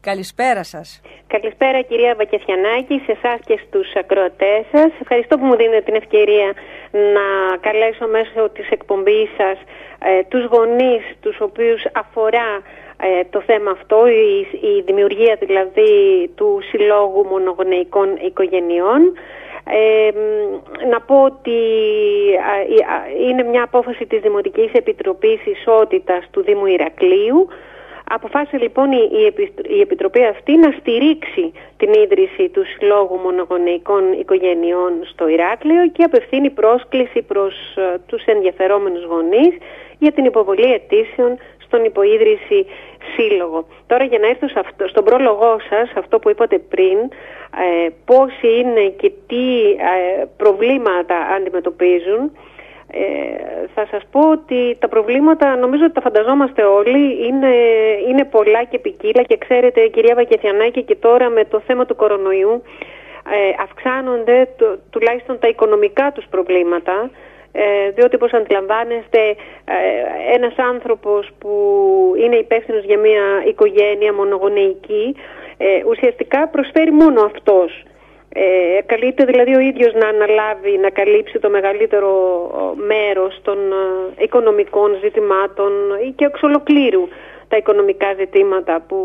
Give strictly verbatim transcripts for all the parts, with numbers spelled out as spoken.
Καλησπέρα σας. Καλησπέρα κυρία Βακιαθιανάκη, σε εσάς και στους ακροατές σας. Ευχαριστώ που μου δίνετε την ευκαιρία να καλέσω μέσω της εκπομπής σας ε, τους γονείς τους οποίους αφορά ε, το θέμα αυτό, η, η δημιουργία δηλαδή του Συλλόγου Μονογονεϊκών Οικογενειών. Ε, να πω ότι ε, είναι μια απόφαση της Δημοτικής Επιτροπής Ισότητας του Δήμου Ηρακλείου. Αποφάσισε λοιπόν η Επιτροπή αυτή να στηρίξει την ίδρυση του Συλλόγου Μονογονεϊκών Οικογενειών στο Ηράκλειο και απευθύνει πρόσκληση προς τους ενδιαφερόμενους γονείς για την υποβολή αιτήσεων στον υποίδρυση σύλλογο. Τώρα για να έρθω σε αυτό, στον πρόλογό σας, αυτό που είπατε πριν, ε, πόσοι είναι και τι ε, προβλήματα αντιμετωπίζουν, Ε, θα σας πω ότι τα προβλήματα, νομίζω ότι τα φανταζόμαστε όλοι, είναι, είναι πολλά και ποικίλα και ξέρετε κυρία Βακιαθιανάκη, και τώρα με το θέμα του κορονοϊού ε, αυξάνονται το, τουλάχιστον τα οικονομικά τους προβλήματα, ε, διότι όπως αντιλαμβάνεστε ε, ένας άνθρωπος που είναι υπεύθυνος για μια οικογένεια μονογονεϊκή ε, ουσιαστικά προσφέρει μόνο αυτός. Ε, καλείται δηλαδή ο ίδιος να αναλάβει, να καλύψει το μεγαλύτερο μέρος των ε, οικονομικών ζητημάτων ή και εξ ολοκλήρου τα οικονομικά ζητήματα που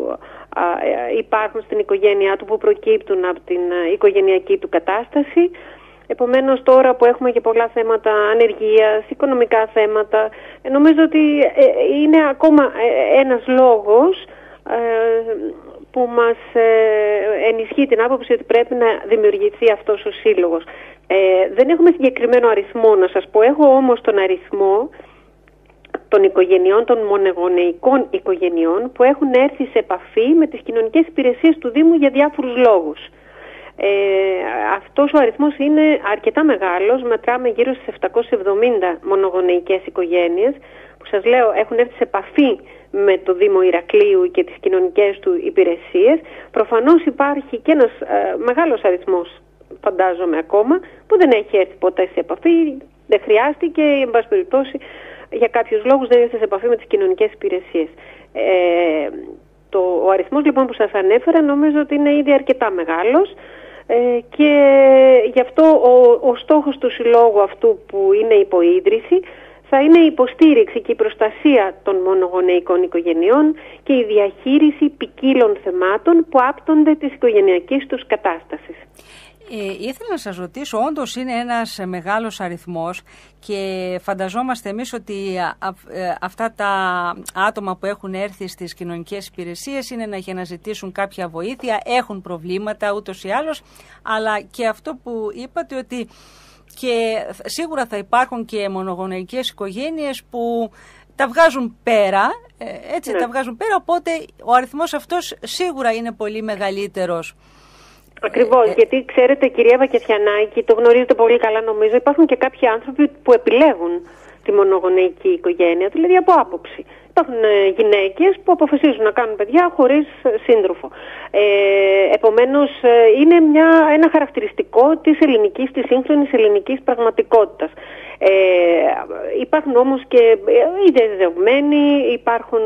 ε, υπάρχουν στην οικογένειά του, που προκύπτουν από την ε, οικογενειακή του κατάσταση. Επομένως τώρα που έχουμε και πολλά θέματα ανεργίας, οικονομικά θέματα, ε, νομίζω ότι ε, είναι ακόμα ε, ένας λόγος ε, που μας ενισχύει την άποψη ότι πρέπει να δημιουργηθεί αυτός ο σύλλογος. Ε, δεν έχουμε συγκεκριμένο αριθμό να σας πω, έχω όμως τον αριθμό των οικογενειών, των μονογονεϊκών οικογενειών που έχουν έρθει σε επαφή με τις κοινωνικές υπηρεσίες του Δήμου για διάφορους λόγους. Ε, αυτός ο αριθμός είναι αρκετά μεγάλος, μετράμε γύρω στις επτακόσιες εβδομήντα μονογονεϊκές οικογένειες που σας λέω έχουν έρθει σε επαφή με το Δήμο Ηρακλείου και τις κοινωνικές του υπηρεσίες. Προφανώς υπάρχει και ένας ε, μεγάλος αριθμός, φαντάζομαι ακόμα, που δεν έχει έρθει ποτέ σε επαφή, δεν χρειάστηκε ή εν πάση περιπτώσει για κάποιους λόγους δεν ήρθε σε επαφή με τις κοινωνικές υπηρεσίες. Ε, το, ο αριθμός λοιπόν που σας ανέφερα νομίζω ότι είναι ήδη αρκετά μεγάλος ε, και γι' αυτό ο, ο στόχος του συλλόγου αυτού που είναι υποίδρυση θα είναι η υποστήριξη και η προστασία των μονογονεϊκών οικογενειών και η διαχείριση ποικίλων θεμάτων που άπτονται της οικογενειακής τους κατάστασης. Ε, ήθελα να σας ρωτήσω, όντως είναι ένας μεγάλος αριθμός και φανταζόμαστε εμείς ότι α, ε, αυτά τα άτομα που έχουν έρθει στις κοινωνικές υπηρεσίες είναι να, για να ζητήσουν κάποια βοήθεια, έχουν προβλήματα ούτως ή άλλως, αλλά και αυτό που είπατε ότι και σίγουρα θα υπάρχουν και μονογονεϊκές οικογένειες που τα βγάζουν πέρα, έτσι ναι. τα βγάζουν πέρα, οπότε ο αριθμός αυτός σίγουρα είναι πολύ μεγαλύτερος. Ακριβώς, ε, γιατί ξέρετε κυρία Βακιαθιανάκη, το γνωρίζετε πολύ καλά νομίζω, υπάρχουν και κάποιοι άνθρωποι που επιλέγουν τη μονογονεϊκή οικογένεια, δηλαδή από άποψη. Υπάρχουν γυναίκες που αποφασίζουν να κάνουν παιδιά χωρίς σύντροφο. Ε, επομένως είναι μια, ένα χαρακτηριστικό της ελληνικής, της σύγχρονης ελληνικής πραγματικότητας. Ε, υπάρχουν όμως και οι διαζευγμένοι, υπάρχουν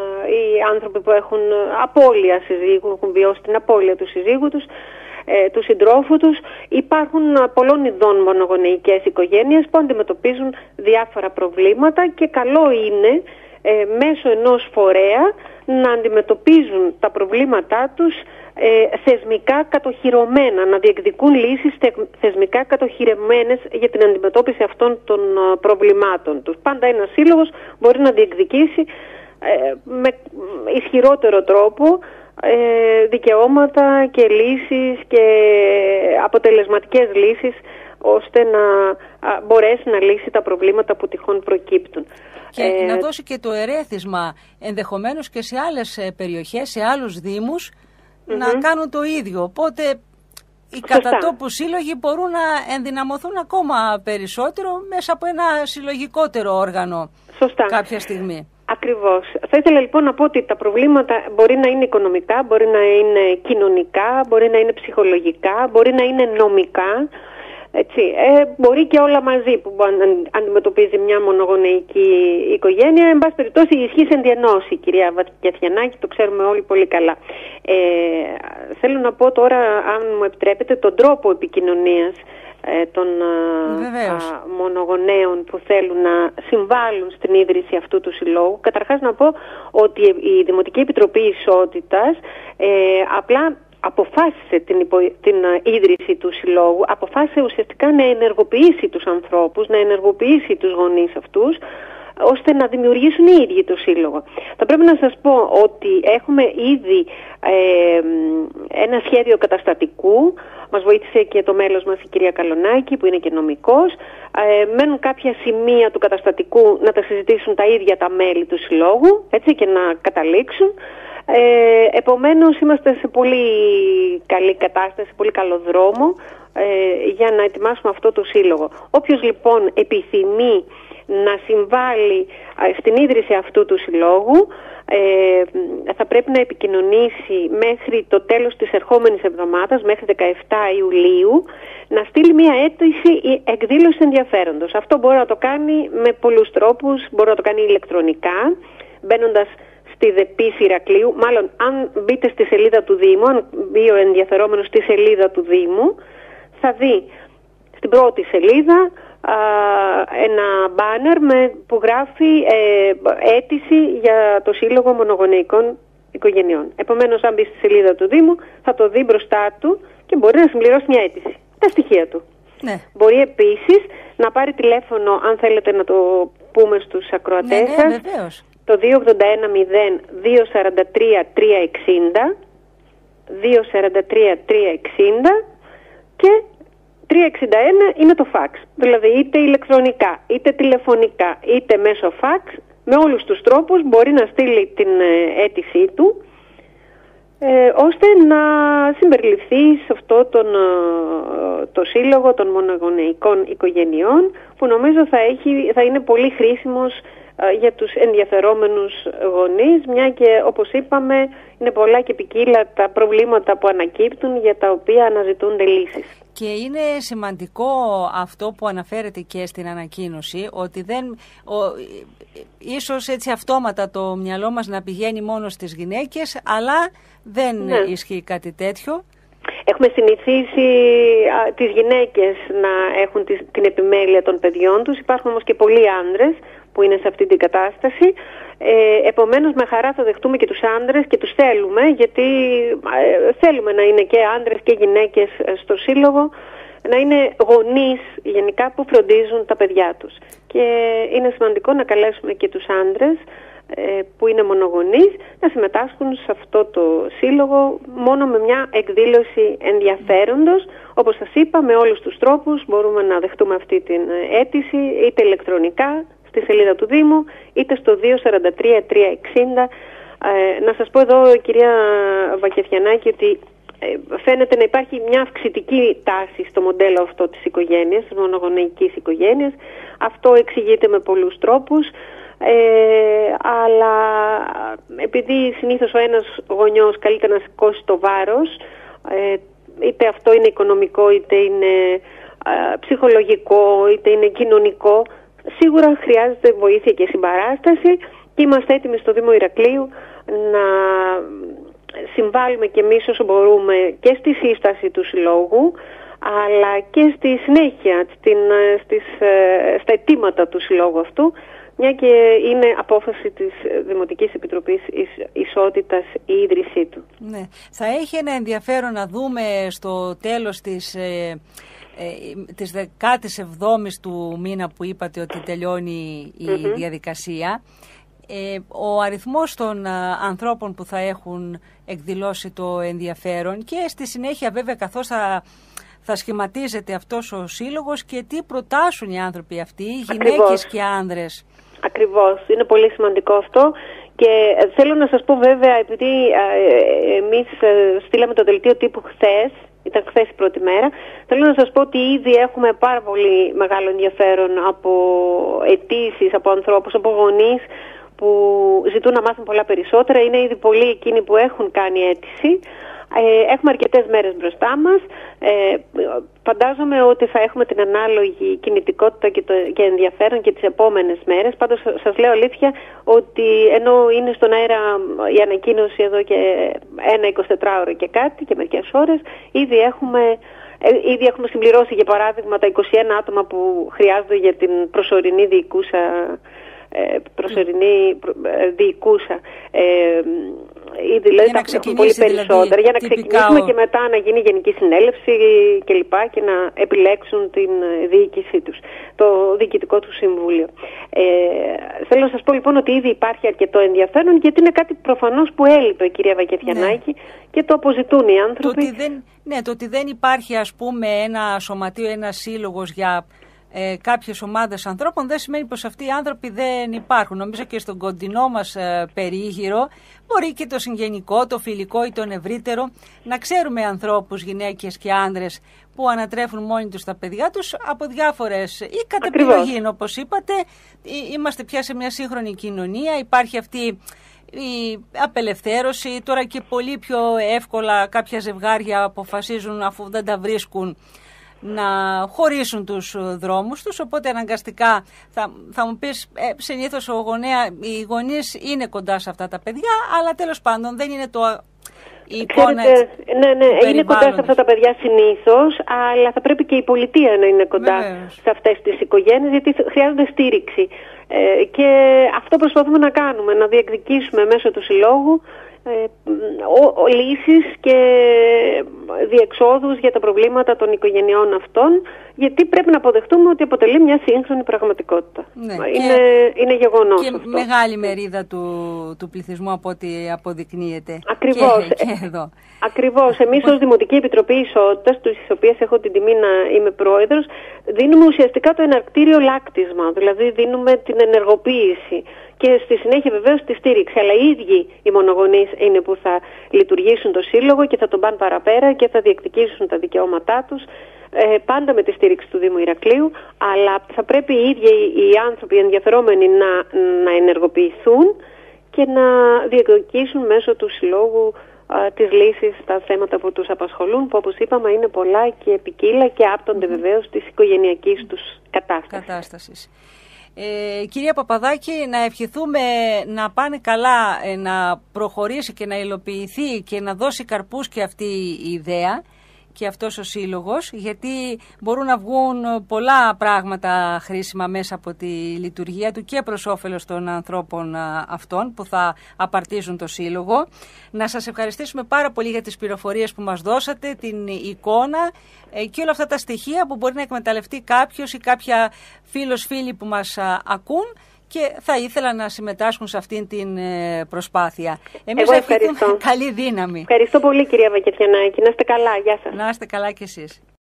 οι άνθρωποι που έχουν απώλεια συζύγου, έχουν βιώσει την απώλεια του συζύγου τους, ε, του συντρόφου τους. Υπάρχουν πολλών ειδών μονογονεϊκές οικογένειες που αντιμετωπίζουν διάφορα προβλήματα και καλό είναι Ε, μέσω ενός φορέα να αντιμετωπίζουν τα προβλήματά τους ε, θεσμικά κατοχυρωμένα, να διεκδικούν λύσεις θεσμικά κατοχυρωμένες για την αντιμετώπιση αυτών των ε, προβλημάτων τους. Πάντα ένας σύλλογος μπορεί να διεκδικήσει ε, με ισχυρότερο τρόπο ε, δικαιώματα και λύσεις και αποτελεσματικές λύσεις ώστε να μπορέσει να λύσει τα προβλήματα που τυχόν προκύπτουν. Και ε, να δώσει και το ερέθισμα ενδεχομένως και σε άλλες περιοχές, σε άλλους δήμους mm-hmm. να κάνουν το ίδιο. Οπότε οι κατατόπου σύλλογοι μπορούν να ενδυναμωθούν ακόμα περισσότερο μέσα από ένα συλλογικότερο όργανο Σωστά. κάποια στιγμή. Ακριβώς. Θα ήθελα λοιπόν να πω ότι τα προβλήματα μπορεί να είναι οικονομικά, μπορεί να είναι κοινωνικά, μπορεί να είναι ψυχολογικά, μπορεί να είναι νομικά. Έτσι, ε, μπορεί και όλα μαζί που αντιμετωπίζει μια μονογονεϊκή οικογένεια. Εν πάση περιπτώσει, η ισχύς εν τη ενώση, κυρία Βακιαθιανάκη, το ξέρουμε όλοι πολύ καλά. Ε, θέλω να πω τώρα, αν μου επιτρέπετε, τον τρόπο επικοινωνίας ε, των α, μονογονέων που θέλουν να συμβάλλουν στην ίδρυση αυτού του συλλόγου. Καταρχάς να πω ότι η Δημοτική Επιτροπή Ισότητας ε, απλά αποφάσισε την, υπο... την ίδρυση του συλλόγου, αποφάσισε ουσιαστικά να ενεργοποιήσει τους ανθρώπους, να ενεργοποιήσει τους γονείς αυτούς, ώστε να δημιουργήσουν οι ίδιοι το σύλλογο. Θα πρέπει να σας πω ότι έχουμε ήδη ε, ένα σχέδιο καταστατικού. Μας βοήθησε και το μέλος μας η κυρία Καλονάκη, που είναι και νομικός. Ε, μένουν κάποια σημεία του καταστατικού να τα συζητήσουν τα ίδια τα μέλη του συλλόγου, έτσι, και να καταλήξουν. Ε, επομένως είμαστε σε πολύ καλή κατάσταση, σε πολύ καλό δρόμο ε, για να ετοιμάσουμε αυτό το σύλλογο. Όποιος λοιπόν επιθυμεί να συμβάλλει στην ίδρυση αυτού του συλλόγου ε, θα πρέπει να επικοινωνήσει μέχρι το τέλος της ερχόμενης εβδομάδας, μέχρι δεκαεφτά Ιουλίου, να στείλει μια αίτηση εκδήλωση ενδιαφέροντος. Αυτό μπορεί να το κάνει με πολλούς τρόπους, μπορεί να το κάνει ηλεκτρονικά, μπαίνοντας στη ΔΕΠΗΣ Ηρακλείου. Μάλλον αν μπείτε στη σελίδα του Δήμου, αν μπει ο ενδιαφερόμενος στη σελίδα του Δήμου, θα δει στην πρώτη σελίδα α, ένα μπάνερ με, που γράφει ε, αίτηση για το Σύλλογο Μονογονεϊκών Οικογενειών. Επομένως, αν μπει στη σελίδα του Δήμου, θα το δει μπροστά του και μπορεί να συμπληρώσει μια αίτηση, τα στοιχεία του. Ναι. Μπορεί επίσης να πάρει τηλέφωνο, αν θέλετε να το πούμε στους ακροατές σας, ναι, ναι, το δύο ογδόντα ένα μηδέν δύο σαράντα τρία τρία εξήντα, δύο σαράντα τρία τρία εξήντα και τρία εξήντα ένα είναι το φαξ. Δηλαδή είτε ηλεκτρονικά, είτε τηλεφωνικά, είτε μέσω φαξ, με όλους τους τρόπους μπορεί να στείλει την αίτησή του, ε, ώστε να συμπεριληφθεί σε αυτό τον, το σύλλογο των μονογονεϊκών οικογενειών, που νομίζω θα, έχει, θα είναι πολύ χρήσιμος για τους ενδιαφερόμενους γονείς, μια και όπως είπαμε είναι πολλά και ποικίλα τα προβλήματα που ανακύπτουν, για τα οποία αναζητούνται λύσεις. Και είναι σημαντικό αυτό που αναφέρεται και στην ανακοίνωση, ότι δεν, ο, ίσως έτσι αυτόματα το μυαλό μας να πηγαίνει μόνο στις γυναίκες, αλλά δεν ναι. ισχύει κάτι τέτοιο. Έχουμε συνηθίσει α, τις γυναίκες να έχουν τις, την επιμέλεια των παιδιών τους. Υπάρχουν όμως και πολλοί άντρες που είναι σε αυτή την κατάσταση. Ε, επομένως με χαρά θα δεχτούμε και τους άντρες και τους θέλουμε, γιατί ε, θέλουμε να είναι και άντρες και γυναίκες στο σύλλογο, να είναι γονείς γενικά που φροντίζουν τα παιδιά τους. Και είναι σημαντικό να καλέσουμε και τους άντρες ε, που είναι μονογονείς να συμμετάσχουν σε αυτό το σύλλογο, μόνο με μια εκδήλωση ενδιαφέροντος. Όπως σας είπα, με όλους τους τρόπους μπορούμε να δεχτούμε αυτή την αίτηση, είτε ηλεκτρονικά στη σελίδα του Δήμου, είτε στο δύο σαράντα τρία τρία εξήντα. Ε, να σας πω εδώ, κυρία Βακεφιανάκη, ότι ε, φαίνεται να υπάρχει μια αυξητική τάση στο μοντέλο αυτό της οικογένειας, της μονογονεϊκής οικογένειας. Αυτό εξηγείται με πολλούς τρόπους, ε, αλλά επειδή συνήθως ο ένας γονιός καλείται να σηκώσει το βάρος, ε, είτε αυτό είναι οικονομικό, είτε είναι ε, ψυχολογικό, είτε είναι κοινωνικό, σίγουρα χρειάζεται βοήθεια και συμπαράσταση, και είμαστε έτοιμοι στο Δήμο Ηρακλείου να συμβάλλουμε και εμείς όσο μπορούμε και στη σύσταση του συλλόγου, αλλά και στη συνέχεια, στην, στις, στα αιτήματα του συλλόγου αυτού, μια και είναι απόφαση της Δημοτικής Επιτροπής Ισότητας η ίδρυσή του. Ναι. Θα έχει ένα ενδιαφέρον να δούμε στο τέλος της... Ε... Ε, της δεκάτης εβδόμης του μήνα που είπατε ότι τελειώνει η mm-hmm. διαδικασία, ε, ο αριθμός των α, ανθρώπων που θα έχουν εκδηλώσει το ενδιαφέρον, και στη συνέχεια βέβαια καθώς θα, θα σχηματίζεται αυτός ο σύλλογος και τι προτάσουν οι άνθρωποι αυτοί, γυναίκες Ακριβώς. και άνδρες. Ακριβώς, είναι πολύ σημαντικό αυτό. Και θέλω να σας πω βέβαια, επειδή ε, εμείς ε, στείλαμε το δελτίο τύπου χθες, ήταν χθες η πρώτη μέρα, θέλω να σας πω ότι ήδη έχουμε πάρα πολύ μεγάλο ενδιαφέρον από αιτήσεις, από ανθρώπους, από γονείς που ζητούν να μάθουν πολλά περισσότερα. Είναι ήδη πολλοί εκείνοι που έχουν κάνει αίτηση. Ε, έχουμε αρκετές μέρες μπροστά μας. Ε, φαντάζομαι ότι θα έχουμε την ανάλογη κινητικότητα και, το, και ενδιαφέρον και τις επόμενες μέρες. Πάντως σας λέω αλήθεια ότι ενώ είναι στον αέρα η ανακοίνωση εδώ και ένα εικοσιτετράωρο και κάτι και μερικές ώρες, ήδη έχουμε... Ήδη έχουμε συμπληρώσει για παράδειγμα τα είκοσι ένα άτομα που χρειάζονται για την προσωρινή διοικούσα, προσωρινή διοικούσα. Ήδη δηλαδή τα έχουμε πολύ περισσότερα δηλαδή, για να ξεκινήσουμε ο... και μετά να γίνει γενική συνέλευση και λοιπά και να επιλέξουν την διοίκησή τους, το διοικητικό του συμβούλιο. Ε, θέλω να σας πω λοιπόν ότι ήδη υπάρχει αρκετό ενδιαφέρον γιατί είναι κάτι προφανώς που έλειπε, κυρία Βακεφιανάκη, ναι. Και το αποζητούν οι άνθρωποι. Το ότι δεν, ναι, το ότι δεν υπάρχει ας πούμε ένα σωματείο, ένα σύλλογος για ε, κάποιες ομάδες ανθρώπων δεν σημαίνει πως αυτοί οι άνθρωποι δεν υπάρχουν. Νομίζω και στον κοντινό μας ε, περίγυρο μπορεί και το συγγενικό, το φιλικό ή τον ευρύτερο να ξέρουμε ανθρώπους, γυναίκες και άνδρες που ανατρέφουν μόνοι τους τα παιδιά τους από διάφορες ή κατ' επιλογή, όπως είπατε. Είμαστε πια σε μια σύγχρονη κοινωνία, υπάρχει αυτή η απελευθέρωση, τώρα και πολύ πιο εύκολα κάποια ζευγάρια αποφασίζουν αφού δεν τα βρίσκουν να χωρίσουν τους δρόμους τους, οπότε αναγκαστικά θα, θα μου πεις ε, συνήθως ο γονέα, οι γονείς είναι κοντά σε αυτά τα παιδιά, αλλά τέλος πάντων δεν είναι το... Η εικόνα, Ξέρετε, ναι, ναι, είναι κοντά σε αυτά τα παιδιά συνήθως, αλλά θα πρέπει και η πολιτεία να είναι κοντά Βεβαίως. σε αυτές τις οικογένειες, γιατί χρειάζονται στήριξη. Ε, και αυτό προσπαθούμε να κάνουμε, να διεκδικήσουμε μέσω του συλλόγου ε, ο, ο, λύσεις και διεξόδους για τα προβλήματα των οικογενειών αυτών, γιατί πρέπει να αποδεχτούμε ότι αποτελεί μια σύγχρονη πραγματικότητα. Ναι, είναι, και, είναι γεγονός και αυτό. Μεγάλη μερίδα του, του πληθυσμού από ό,τι αποδεικνύεται. Ακριβώς. Και, και εδώ. Ακριβώς. Εμείς ως Δημοτική Επιτροπή Ισότητας, της οποίας έχω την τιμή να είμαι πρόεδρος, δίνουμε ουσιαστικά το εναρκτήριο λάκτισμα, δηλαδή δίνουμε την ενεργοποίηση και στη συνέχεια βεβαίως τη στήριξη. Αλλά οι ίδιοι οι μονογονείς είναι που θα λειτουργήσουν το σύλλογο και θα τον πάνε παραπέρα και θα διεκδικήσουν τα δικαιώματά τους, ε, πάντα με τη στήριξη του Δήμου Ηρακλείου, αλλά θα πρέπει οι ίδιοι οι άνθρωποι οι ενδιαφερόμενοι να, να ενεργοποιηθούν και να διεκδικήσουν μέσω του συλλόγου τις λύσεις στα θέματα που τους απασχολούν, που όπως είπαμε είναι πολλά και ποικίλα και άπτονται mm-hmm. βεβαίως της οικογενειακής τους κατάστασης. κατάστασης. Ε, κυρία Παπαδάκη, να ευχηθούμε να πάνε καλά, ε, να προχωρήσει και να υλοποιηθεί και να δώσει καρπούς και αυτή η ιδέα και αυτός ο σύλλογος, γιατί μπορούν να βγουν πολλά πράγματα χρήσιμα μέσα από τη λειτουργία του και προς όφελος των ανθρώπων αυτών που θα απαρτίζουν το σύλλογο. Να σας ευχαριστήσουμε πάρα πολύ για τις πληροφορίες που μας δώσατε, την εικόνα και όλα αυτά τα στοιχεία που μπορεί να εκμεταλλευτεί κάποιος ή κάποια φίλος φίλοι που μας ακούν και θα ήθελα να συμμετάσχουν σε αυτήν την προσπάθεια. Εμείς ευχαριστούμε καλή δύναμη. Ευχαριστώ πολύ, κυρία Βακεφιανάκη. Να είστε καλά. Γεια σας. Να είστε καλά κι εσείς.